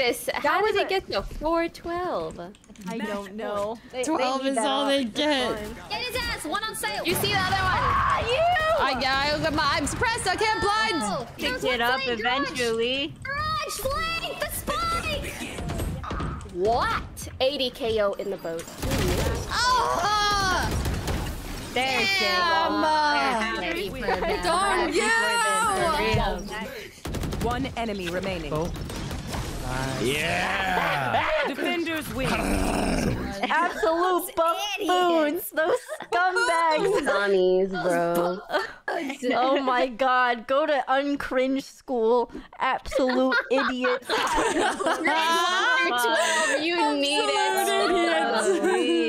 Curtis, how did it get to 412? I don't know. 12 is all they get. Get his ass! One on sale! You see the other one? Ah, you! I'm suppressed. I can't blind. Picked it up eventually. Garage! Slay! The spike! What? 80 KO in the boat. Oh! There's Darn you! One enemy remaining. Oh. Yeah! Defenders win. Absolute buffoons! Those scumbags! Sonnies, bro. Oh my god, go to uncringe school. Absolute idiots. Grade 1 through 12, you need it. Idiots.